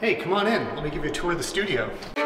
Hey, come on in. Let me give you a tour of the studio.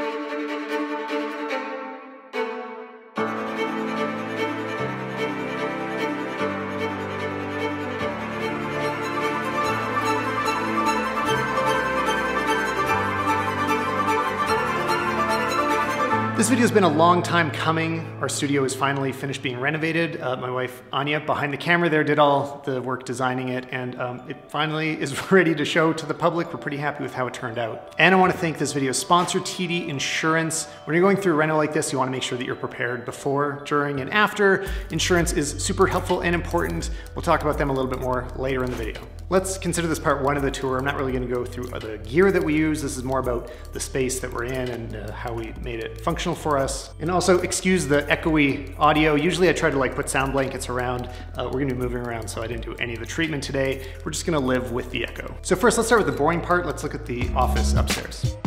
This video has been a long time coming. Our studio is finally finished being renovated. My wife, Anya, behind the camera there, did all the work designing it, and it finally is ready to show to the public. We're pretty happy with how it turned out. And I want to thank this video's sponsor, TD Insurance. When you're going through a reno like this, you want to make sure that you're prepared before, during, and after. Insurance is super helpful and important. We'll talk about them a little bit more later in the video. Let's consider this part one of the tour. I'm not really going to go through the gear that we use. This is more about the space that we're in and how we made it functional for us. And also excuse the echoey audio. Usually I try to put sound blankets around. We're gonna be moving around, so I didn't do any of the treatment today. We're just gonna live with the echo. So first, let's start with the boring part. Let's look at the office upstairs.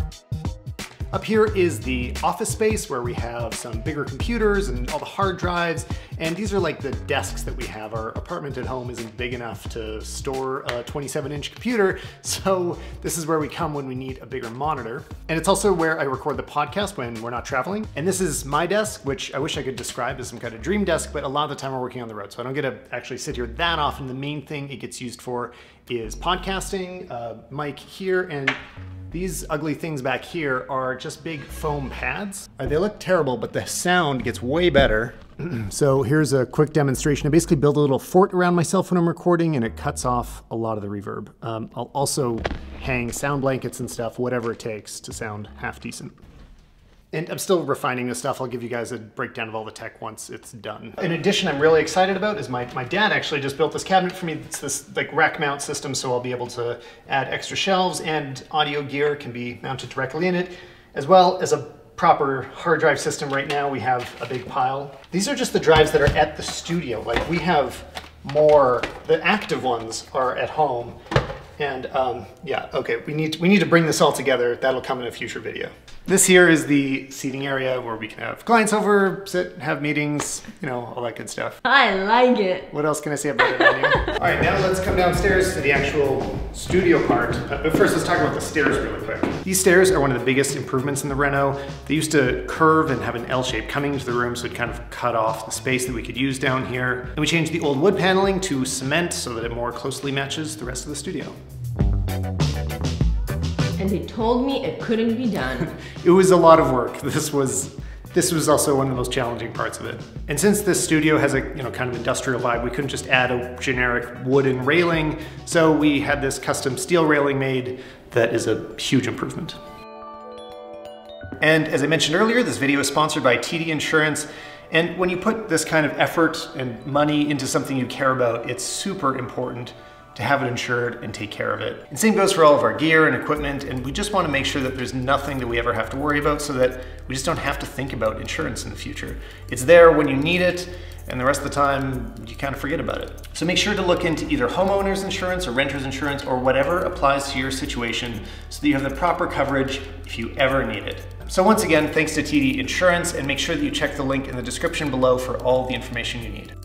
Up here is the office space where we have some bigger computers and all the hard drives. And these are like the desks that we have. Our apartment at home isn't big enough to store a 27-inch computer. So this is where we come when we need a bigger monitor. And it's also where I record the podcast when we're not traveling. And this is my desk, which I wish I could describe as some kind of dream desk, but a lot of the time we're working on the road. So I don't get to actually sit here that often. The main thing it gets used for is podcasting, mic here, and these ugly things back here are just big foam pads. They look terrible, but the sound gets way better. So here's a quick demonstration. I basically build a little fort around myself when I'm recording, and it cuts off a lot of the reverb. I'll also hang sound blankets and stuff, whatever it takes to sound half decent. And I'm still refining this stuff. I'll give you guys a breakdown of all the tech once it's done. In addition, I'm really excited about is my dad actually just built this cabinet for me. It's this rack mount system, so I'll be able to add extra shelves, and audio gear can be mounted directly in it, as well as a proper hard drive system. Right now we have a big pile. These are just the drives that are at the studio. We have more, the active ones are at home. And yeah, okay, we need to bring this all together. That'll come in a future video. This here is the seating area where we can have clients over, sit, have meetings, all that good stuff. I like it. What else can I say about it, Anya? All right, now let's come downstairs to the actual studio part. But first, let's talk about the stairs really quick. These stairs are one of the biggest improvements in the reno. They used to curve and have an L shape coming into the room, so it kind of cut off the space that we could use down here. And we changed the old wood paneling to cement so that it more closely matches the rest of the studio. And they told me it couldn't be done. It was a lot of work. This was also one of the most challenging parts of it. And since this studio has a kind of industrial vibe, we couldn't just add a generic wooden railing. So we had this custom steel railing made that is a huge improvement. And as I mentioned earlier, this video is sponsored by TD Insurance. And when you put this kind of effort and money into something you care about, it's super important to have it insured and take care of it. And same goes for all of our gear and equipment, and we just want to make sure that there's nothing that we ever have to worry about, so that we just don't have to think about insurance in the future. It's there when you need it, and the rest of the time you kind of forget about it. So make sure to look into either homeowners insurance or renters insurance or whatever applies to your situation, so that you have the proper coverage if you ever need it. So once again, thanks to TD Insurance, and make sure that you check the link in the description below for all the information you need.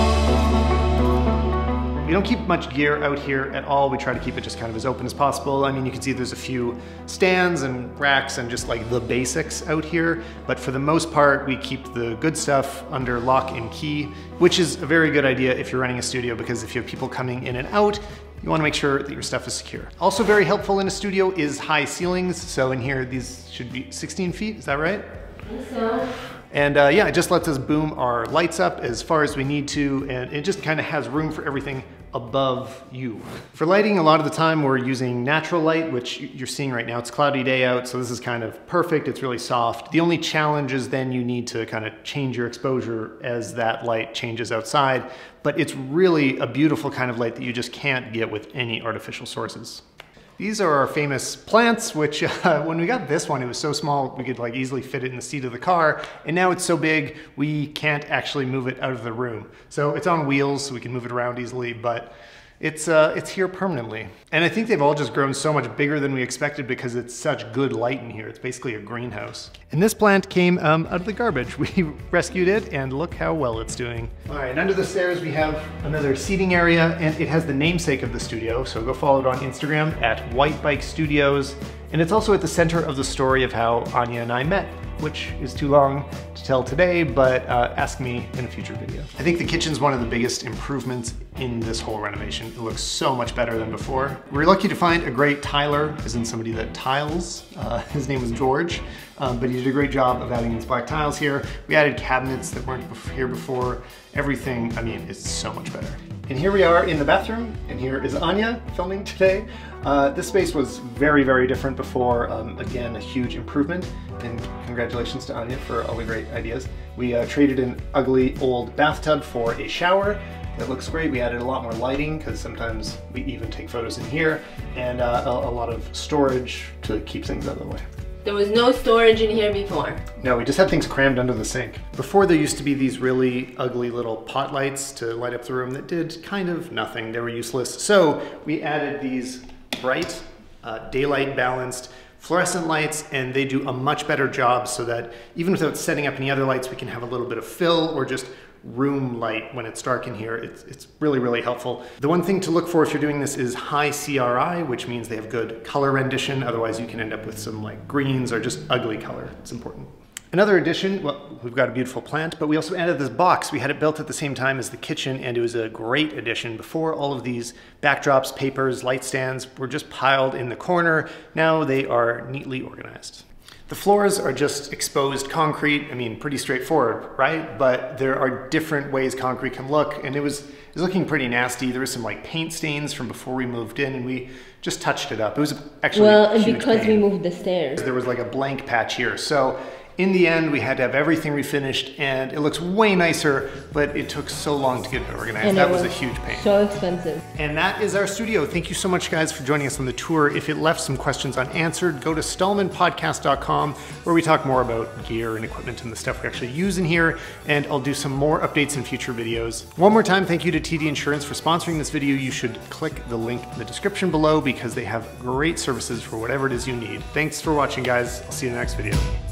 We don't keep much gear out here at all. We try to keep it just kind of as open as possible. I mean, you can see there's a few stands and racks and just the basics out here. But for the most part, we keep the good stuff under lock and key, which is a very good idea if you're running a studio, because if you have people coming in and out, you want to make sure that your stuff is secure. Also very helpful in a studio is high ceilings. So in here, these should be 16 feet, is that right? I think so. And yeah, it just lets us boom our lights up as far as we need to, and it just kind of has room for everything above you. For lighting, a lot of the time we're using natural light, which you're seeing right now. It's a cloudy day out, so this is kind of perfect. It's really soft. The only challenge is then you need to kind of change your exposure as that light changes outside, but it's really a beautiful kind of light that you just can't get with any artificial sources. These are our famous plants, which when we got this one, it was so small we could easily fit it in the seat of the car. And now it's so big, we can't actually move it out of the room. So it's on wheels, so we can move it around easily, but it's here permanently. And I think they've all just grown so much bigger than we expected because it's such good light in here. It's basically a greenhouse. And this plant came out of the garbage. We rescued it, and look how well it's doing. All right, under the stairs we have another seating area, and it has the namesake of the studio. So go follow it on Instagram at White Bike Studios. And it's also at the center of the story of how Anya and I met, which is too long to tell today, but ask me in a future video. I think the kitchen's one of the biggest improvements in this whole renovation. It looks so much better than before. We're lucky to find a great tiler, as in somebody that tiles. His name is George, but he did a great job of adding these black tiles here. We added cabinets that weren't here before. Everything, I mean, it's so much better. And here we are in the bathroom, and here is Anya filming today. This space was very, very different before. Again, a huge improvement, and congratulations to Anya for all the great ideas. We traded an ugly old bathtub for a shower. That looks great. We added a lot more lighting because sometimes we even take photos in here, and a lot of storage to keep things out of the way. There was no storage in here before. No, we just had things crammed under the sink. Before, there used to be these really ugly little pot lights to light up the room that did kind of nothing. They were useless. So we added these bright, daylight balanced fluorescent lights, and they do a much better job so that even without setting up any other lights, we can have a little bit of fill or just room light when it's dark in here. It's really, really helpful. The one thing to look for if you're doing this is high CRI, which means they have good color rendition. Otherwise you can end up with some like greens or just ugly color. It's important. Another addition, well, we've got a beautiful plant, but we also added this box. We had it built at the same time as the kitchen, and it was a great addition. Before, all of these backdrops, papers, light stands were just piled in the corner. Now they are neatly organized. The floors are just exposed concrete. I mean, pretty straightforward, right? But there are different ways concrete can look, and it was looking pretty nasty. There was some like paint stains from before we moved in, and we just touched it up. It was actually well, a huge because pain. we moved the stairs. There was like a blank patch here. So in the end, we had to have everything refinished, and it looks way nicer, but it took so long to get it organized. And that was a huge pain. So expensive. And that is our studio. Thank you so much, guys, for joining us on the tour. If it left some questions unanswered, go to stalmanpodcast.com, where we talk more about gear and equipment and the stuff we actually use in here, and I'll do some more updates in future videos. One more time, thank you to TD Insurance for sponsoring this video. You should click the link in the description below because they have great services for whatever it is you need. Thanks for watching, guys. I'll see you in the next video.